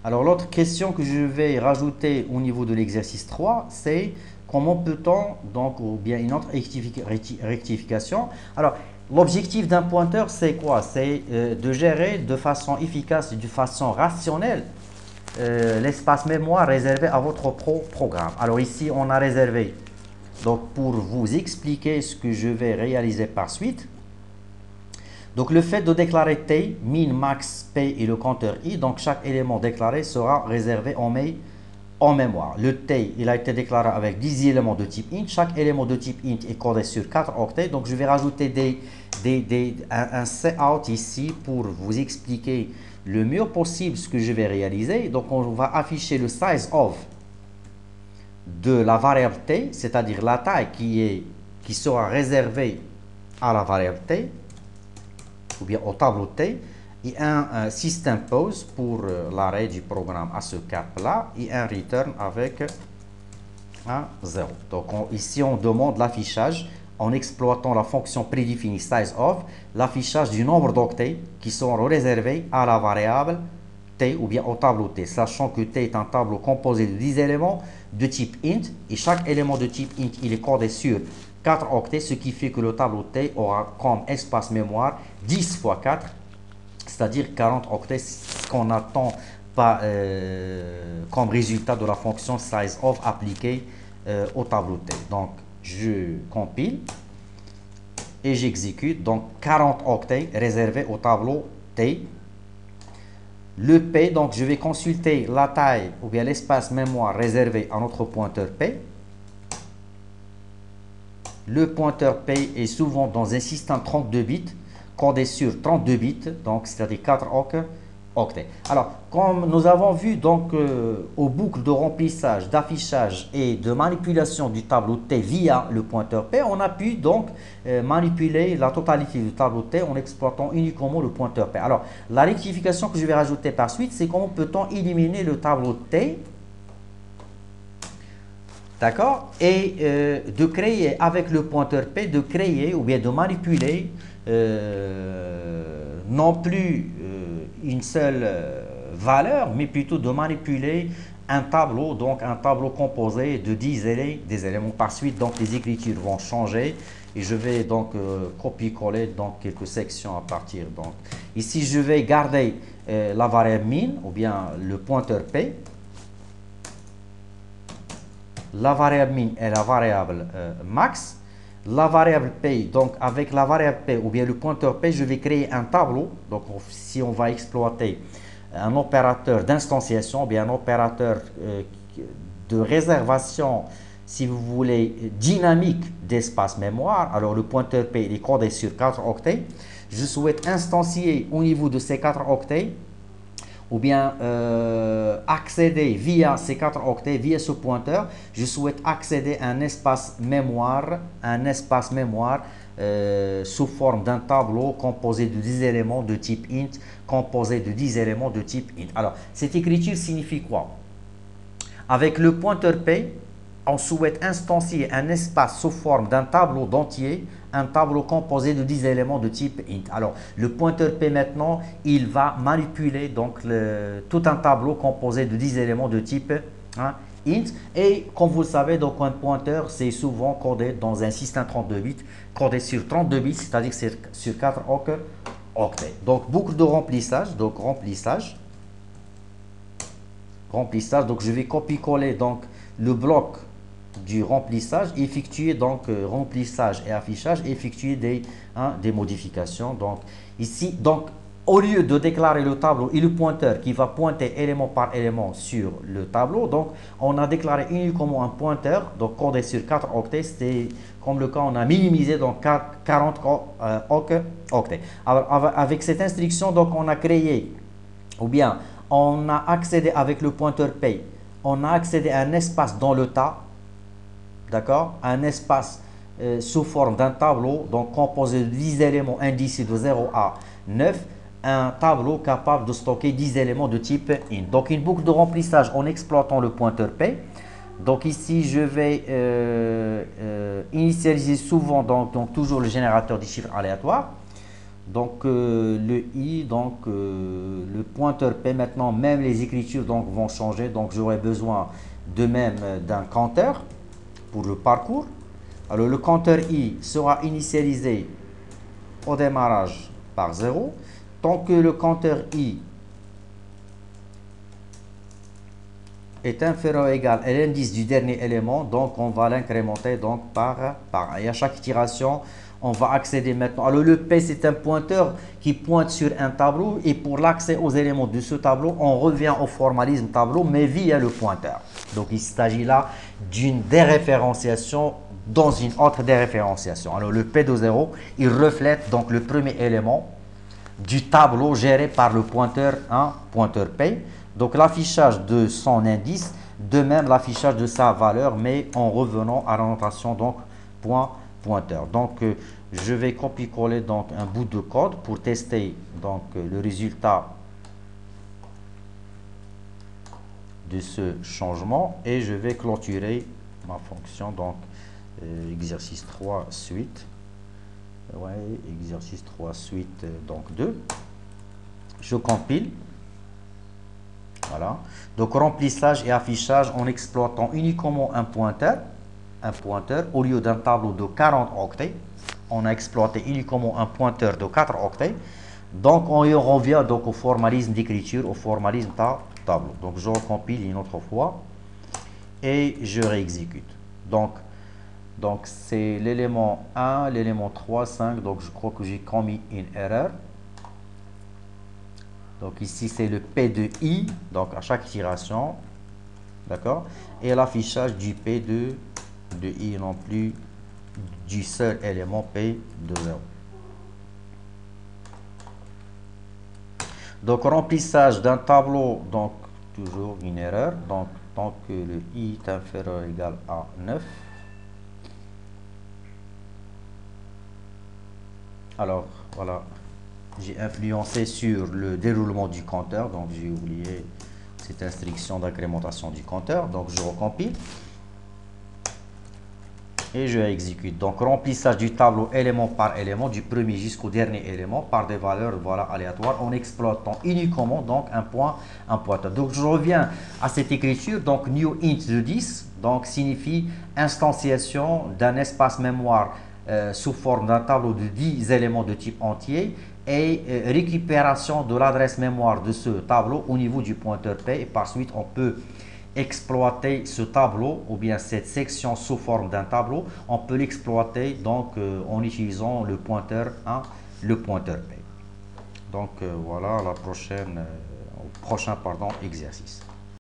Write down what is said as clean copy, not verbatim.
Alors l'autre question que je vais rajouter au niveau de l'exercice 3, c'est comment peut-on, donc, ou bien une autre rectification. Alors l'objectif d'un pointeur, c'est quoi? C'est de gérer de façon efficace et de façon rationnelle l'espace mémoire réservé à votre programme. Alors ici, on a réservé, donc pour vous expliquer ce que je vais réaliser par suite. Donc le fait de déclarer T, min, max, P et le compteur I, donc chaque élément déclaré sera réservé en mémoire. Le T, il a été déclaré avec 10 éléments de type int. Chaque élément de type int est codé sur 4 octets. Donc je vais rajouter un cout ici pour vous expliquer le mieux possible ce que je vais réaliser. Donc on va afficher le size of de la variable T, c'est-à-dire la taille qui sera réservée à la variable T, ou bien au tableau T, et un system pose pour l'arrêt du programme à ce cap-là, et un return avec un 0. Donc ici, on demande l'affichage en exploitant la fonction prédéfinie sizeOf, l'affichage du nombre d'octets qui seront réservés à la variable T ou bien au tableau T, sachant que T est un tableau composé de 10 éléments de type int, et chaque élément de type int, il est codé sur 4 octets, ce qui fait que le tableau T aura comme espace mémoire 10 fois 4, c'est-à-dire 40 octets, ce qu'on attend pas, comme résultat de la fonction sizeOf appliquée au tableau T. Donc, je compile et j'exécute. Donc, 40 octets réservés au tableau T. Le P, donc je vais consulter la taille ou bien l'espace mémoire réservé à notre pointeur P. Le pointeur P est souvent dans un système 32 bits, codé sur 32 bits, donc c'est-à-dire 4 octets. Alors, comme nous avons vu donc aux boucles de remplissage, d'affichage et de manipulation du tableau T via le pointeur P, on a pu donc manipuler la totalité du tableau T en exploitant uniquement le pointeur P. Alors, la rectification que je vais rajouter par suite, c'est comment peut-on éliminer le tableau T, d'accord, et de créer avec le pointeur P, de créer ou bien de manipuler non plus une seule valeur, mais plutôt de manipuler un tableau, donc un tableau composé de 10 des éléments par suite. Donc les écritures vont changer et je vais donc copier-coller donc quelques sections à partir. Donc ici je vais garder la variable min ou bien le pointeur P. La variable min est la variable max. La variable P, donc avec la variable P ou bien le pointeur P, je vais créer un tableau. Donc si on va exploiter un opérateur d'instanciation, bien un opérateur de réservation, si vous voulez, dynamique d'espace mémoire, alors le pointeur P est codé sur 4 octets. Je souhaite instancier au niveau de ces 4 octets ou bien accéder via ces 4 octets, via ce pointeur, je souhaite accéder à un espace mémoire, sous forme d'un tableau composé de 10 éléments de type int, composé de 10 éléments de type int. Alors, cette écriture signifie quoi? Avec le pointeur P, on souhaite instancier un espace sous forme d'un tableau d'entier, un tableau composé de 10 éléments de type int. Alors, le pointeur P maintenant, il va manipuler donc tout un tableau composé de 10 éléments de type int. Et comme vous le savez, donc un pointeur, c'est souvent codé dans un système 32 bits, codé sur 32 bits, c'est-à-dire sur 4 octets. Donc, boucle de remplissage, donc remplissage. Donc je vais copier-coller donc le bloc du remplissage, effectuer donc remplissage et affichage, effectuer des modifications. Donc ici, donc au lieu de déclarer le tableau et le pointeur qui va pointer élément par élément sur le tableau, donc on a déclaré uniquement un pointeur, donc codé sur 4 octets, c'est comme le cas, on a minimisé donc 40 octets. Alors avec cette instruction, donc on a créé, ou bien on a accédé avec le pointeur P, on a accédé à un espace dans le tas, d'accord, un espace sous forme d'un tableau, donc composé de 10 éléments indicés de 0 à 9, un tableau capable de stocker 10 éléments de type int. Donc une boucle de remplissage en exploitant le pointeur P. Donc ici je vais initialiser souvent donc toujours le générateur des chiffres aléatoires. Donc le i, donc le pointeur P maintenant, même les écritures donc vont changer. Donc j'aurai besoin de même d'un compteur pour le parcours. Alors le compteur i sera initialisé au démarrage par 0. Tant que le compteur i est inférieur ou égal à l'indice du dernier élément, donc on va l'incrémenter donc par 1. Et à chaque itération, on va accéder maintenant. Alors le P, c'est un pointeur qui pointe sur un tableau, et pour l'accès aux éléments de ce tableau, on revient au formalisme tableau, mais via le pointeur. Donc il s'agit là d'une déréférenciation dans une autre déréférenciation. Alors le P de 0, il reflète donc le premier élément du tableau géré par le pointeur 1, pointeur P. Donc l'affichage de son indice, de même l'affichage de sa valeur, mais en revenant à la notation donc point pointeur. Donc je vais copier-coller donc un bout de code pour tester donc le résultat de ce changement, et je vais clôturer ma fonction donc exercice 3 suite. Ouais, exercice 3 suite donc 2. Je compile. Voilà. Donc remplissage et affichage en exploitant uniquement un pointeur au lieu d'un tableau de 40 octets. On a exploité uniquement un pointeur de 4 octets. Donc on y revient donc au formalisme d'écriture, au formalisme tableau. Donc je recompile une autre fois et je réexécute. Donc c'est l'élément 1, l'élément 3, 5. Donc je crois que j'ai commis une erreur. Donc ici c'est le P de I, donc à chaque itération, d'accord, et l'affichage du P de I, non plus du seul élément P de 0. Donc remplissage d'un tableau, donc toujours une erreur, donc tant que le I est inférieur ou égal à 9. Alors voilà, j'ai influencé sur le déroulement du compteur, donc j'ai oublié cette instruction d'incrémentation du compteur. Donc je recompile et je exécute. Donc remplissage du tableau élément par élément, du premier jusqu'au dernier élément, par des valeurs voilà, aléatoires, en exploitant uniquement donc un pointeur. Donc je reviens à cette écriture. Donc new int de 10 donc signifie instanciation d'un espace mémoire sous forme d'un tableau de 10 éléments de type entier, et récupération de l'adresse mémoire de ce tableau au niveau du pointeur P. Et par suite, on peut exploiter ce tableau, ou bien cette section sous forme d'un tableau, on peut l'exploiter donc en utilisant le pointeur 1, le pointeur P. Donc voilà la prochaine, prochain exercice.